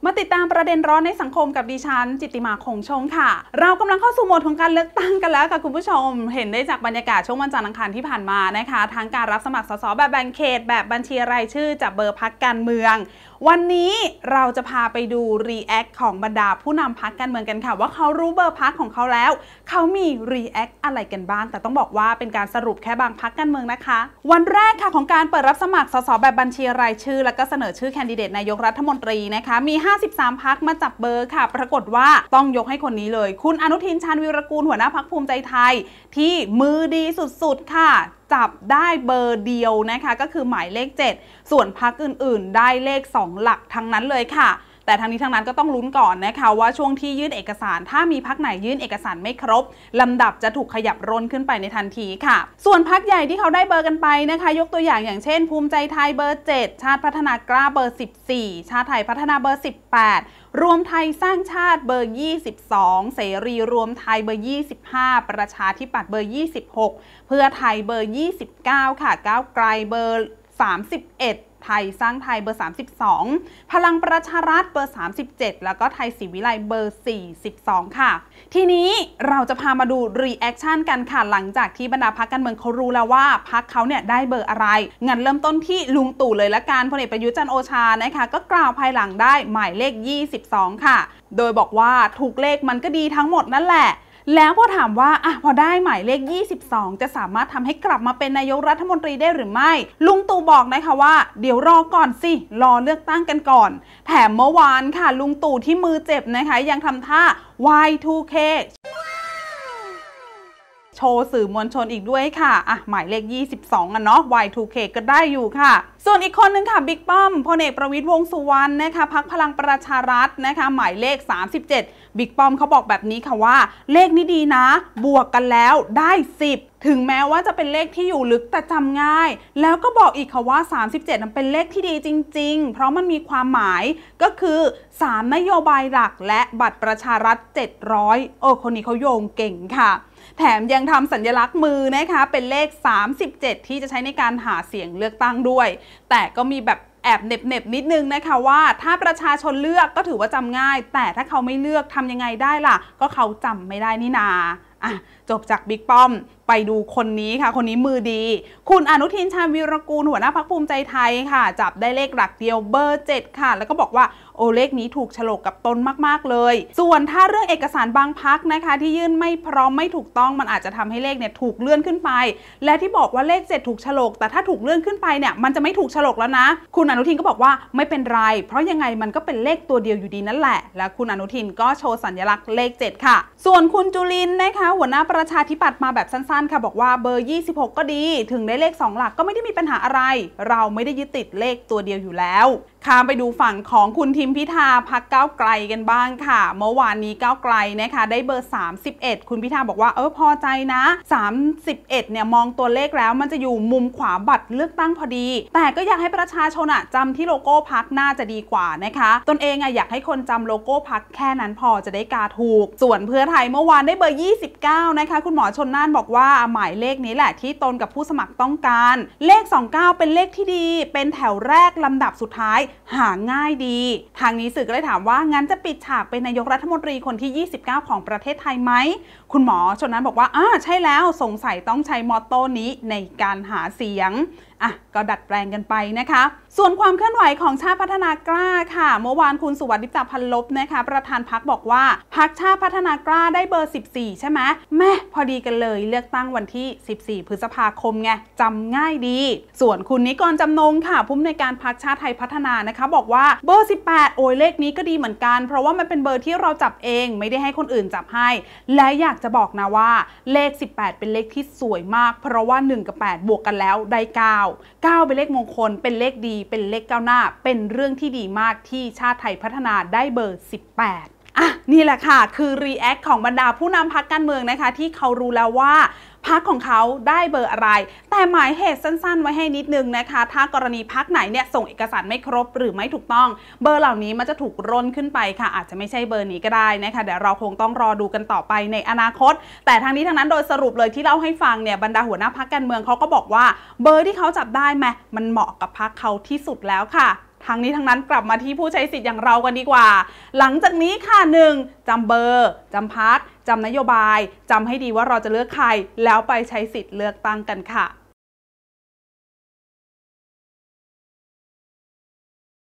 มาติดตามประเด็นร้อนในสังคมกับดิฉันจิตติมาคงชงค่ะเรากำลังเข้าสู่โหมดของการเลือกตั้งกันแล้วค่ะคุณผู้ชมเห็นได้จากบรรยากาศช่วงวันจันทร์อังคารที่ผ่านมานะคะทั้งการรับสมัครสสแบบแบ่งเขตแบบบัญชีรายชื่อจากเบอร์พรรคการเมืองวันนี้เราจะพาไปดูรีแอคของบรรดาผู้นำพรรคการเมืองกันค่ะว่าเขารู้เบอร์พรรคของเขาแล้วเขามีรีแอคอะไรกันบ้างแต่ต้องบอกว่าเป็นการสรุปแค่บางพรรคการเมืองนะคะวันแรกค่ะของการเปิดรับสมัครสสแบบบัญชีรายชื่อแล้วก็เสนอชื่อแคนดิเดตนายกรัฐมนตรีนะคะมี53พรรคมาจับเบอร์ค่ะปรากฏว่าต้องยกให้คนนี้เลยคุณอนุทินชาญวีรกูลหัวหน้าพรรคภูมิใจไทยที่มือดีสุดๆค่ะจับได้เบอร์เดียวนะคะก็คือหมายเลข7ส่วนพรรคอื่นๆได้เลข2หลักทั้งนั้นเลยค่ะแต่ทั้งนี้ทั้งนั้นก็ต้องลุ้นก่อนนะคะว่าช่วงที่ยื่นเอกสารถ้ามีพรรคไหนยื่นเอกสารไม่ครบลำดับจะถูกขยับร่นขึ้นไปในทันทีค่ะส่วนพรรคใหญ่ที่เขาได้เบอร์กันไปนะคะยกตัวอย่างเช่นภูมิใจไทยเบอร์7ชาติพัฒนากล้าเบอร์14ชาติไทยพัฒนาเบอร์18รวมไทยสร้างชาติเบอร์22เสรีรวมไทยเบอร์25ประชาธิปัตย์เบอร์26เพื่อไทยเบอร์29ค่ะก้าวไกลเบอร์31ไทยสร้างไทยเบอร์32พลังประชารัฐเบอร์37แล้วก็ไทยศรีวิไลเบอร์42ค่ะทีนี้เราจะพามาดูรีแอคชั่นกันค่ะหลังจากที่บรรดาพรรคการเมืองเขารู้แล้วว่าพรรคเขาเนี่ยได้เบอร์อะไรงั้นเริ่มต้นที่ลุงตู่เลยละกันพลเอกประยุทธ์จันทร์โอชานะคะก็กล่าวภายหลังได้หมายเลข22ค่ะโดยบอกว่าถูกเลขมันก็ดีทั้งหมดนั่นแหละแล้วพอถามว่าพอได้หมายเลข22จะสามารถทำให้กลับมาเป็นนายกรัฐมนตรีได้หรือไม่ลุงตู่บอกนะคะว่าเดี๋ยวรอก่อนสิรอเลือกตั้งกันก่อนแถมเมื่อวานค่ะลุงตู่ที่มือเจ็บนะคะยังทำท่า Y2K โชว์สื่อมวลชนอีกด้วยค่ะหมายเลข22เนาะ Y2K ก็ได้อยู่ค่ะส่วนอีกคนนึงค่ะบิ๊กป้อมพลเอกประวิตรวงษ์สุวรรณนะคะพรรคพลังประชารัฐนะคะหมายเลข37บิ๊กป้อมเขาบอกแบบนี้ค่ะว่าเลขนี้ดีนะบวกกันแล้วได้10ถึงแม้ว่าจะเป็นเลขที่อยู่ลึกแต่จำง่ายแล้วก็บอกอีกค่ะว่า37นั้นเป็นเลขที่ดีจริงๆเพราะมันมีความหมายก็คือ3นโยบายหลักและบัตรประชารัฐ700คนนี้เขาโยงเก่งค่ะแถมยังทำสัญลักษณ์มือนะคะเป็นเลข37ที่จะใช้ในการหาเสียงเลือกตั้งด้วยแต่ก็มีแบบแอบเน็บนิดนึงนะคะว่าถ้าประชาชนเลือกก็ถือว่าจำง่ายแต่ถ้าเขาไม่เลือกทำยังไงได้ล่ะก็เขาจำไม่ได้นี่นาจบจากบิ๊กป้อมไปดูคนนี้ค่ะคนนี้มือดีคุณอนุทินชาญวีรกูลหัวหน้าพรรคภูมิใจไทยค่ะจับได้เลขหลักเดียวเบอร์7ค่ะแล้วก็บอกว่าเลขนี้ถูกโฉลกกับตนมากๆเลยส่วนถ้าเรื่องเอกสารบางพรรคนะคะที่ยื่นไม่พร้อมไม่ถูกต้องมันอาจจะทำให้เลขเนี่ยถูกเลื่อนขึ้นไปและที่บอกว่าเลข7ถูกโฉลกแต่ถ้าถูกเลื่อนขึ้นไปเนี่ยมันจะไม่ถูกโฉลกแล้วนะคุณอนุทินก็บอกว่าไม่เป็นไรเพราะยังไงมันก็เป็นเลขตัวเดียวอยู่ดีนั่นแหละและคุณอนุทินก็โชว์สัญลักษณ์เลข7ค่ะส่วนคุณจุลินนะคะหัวหน้าประชาธิปัตย์มาแบบสั้นๆค่ะบอกว่าเบอร์26ก็ดีถึงได้เลข2หลักก็ไม่ได้มีปัญหาอะไรเราไม่ได้ยึดติดเลขตัวเดียวอยู่แล้วข้ามไปดูฝั่งของคุณทิมพิธาพรรคก้าวไกลกันบ้างค่ะเมื่อวานนี้ก้าวไกลนะคะได้เบอร์31คุณพิธาบอกว่าพอใจนะ31เนี่ยมองตัวเลขแล้วมันจะอยู่มุมขวาบัตรเลือกตั้งพอดีแต่ก็อยากให้ประชาชนจำที่โลโก้พรรคน่าจะดีกว่านะคะตนเองอยากให้คนจำโลโก้พรรคแค่นั้นพอจะได้กาถูกส่วนเพื่อไทยเมื่อวานได้เบอร์29นะคะคุณหมอชลน่านบอกว่าหมายเลขนี้แหละที่ตนกับผู้สมัครต้องการเลข29เป็นเลขที่ดีเป็นแถวแรกลำดับสุดท้ายหาง่ายดีทางนี้สื่อก็เลยถามว่างั้นจะปิดฉากเป็นนายกรัฐมนตรีคนที่29ของประเทศไทยไหมคุณหมอชลน่านบอกว่าใช่แล้วสงสัยต้องใช้มอตโต้นี้ในการหาเสียงก็ดัดแปลงกันไปนะคะส่วนความเคลื่อนไหวของชาติพัฒนากล้าค่ะเมื่อวานคุณสุวัสดิ์ ลิปตาพันลบนะคะประธานพรรคบอกว่าพรรคชาติพัฒนากล้าได้เบอร์14ใช่ไหมแม่พอดีกันเลยเลือกตั้งวันที่14พฤษภาคมไงจำง่ายดีส่วนคุณนิกรจำนงค่ะผู้อำนวยการพรรคชาติไทยพัฒนานะคะบอกว่าเบอร์18เลขนี้ก็ดีเหมือนกันเพราะว่ามันเป็นเบอร์ที่เราจับเองไม่ได้ให้คนอื่นจับให้และอยากจะบอกนะว่าเลข18เป็นเลขที่สวยมากเพราะว่า1กับ8บวกกันแล้วได้9เป็นเลขมงคลเป็นเลขดีเป็นเลขก้าวหน้าเป็นเรื่องที่ดีมากที่ชาติไทยพัฒนาได้เบอร์18นี่แหละค่ะคือรีแอคของบรรดาผู้นำพรรคการเมืองนะคะที่เขารู้แล้วว่าพรรคของเขาได้เบอร์อะไรแต่หมายเหตุสั้นๆไว้ให้นิดนึงนะคะถ้ากรณีพรรคไหนเนี่ยส่งเอกสารไม่ครบหรือไม่ถูกต้องเบอร์เหล่านี้มันจะถูกร่นขึ้นไปค่ะอาจจะไม่ใช่เบอร์นี้ก็ได้นะคะเดี๋ยวเราคงต้องรอดูกันต่อไปในอนาคตแต่ทั้งนี้ทั้งนั้นโดยสรุปเลยที่เล่าให้ฟังเนี่ยบรรดาหัวหน้าพรรคการเมืองเขาก็บอกว่าเบอร์ที่เขาจับได้มันเหมาะกับพรรคเขาที่สุดแล้วค่ะทั้งนี้ทั้งนั้นกลับมาที่ผู้ใช้สิทธิ์อย่างเรากันดีกว่า หลังจากนี้ค่ะ 1. จำเบอร์จำพรรคจำนโยบายจำให้ดีว่าเราจะเลือกใครแล้วไปใช้สิทธิ์เลือกตั้งกันค่ะ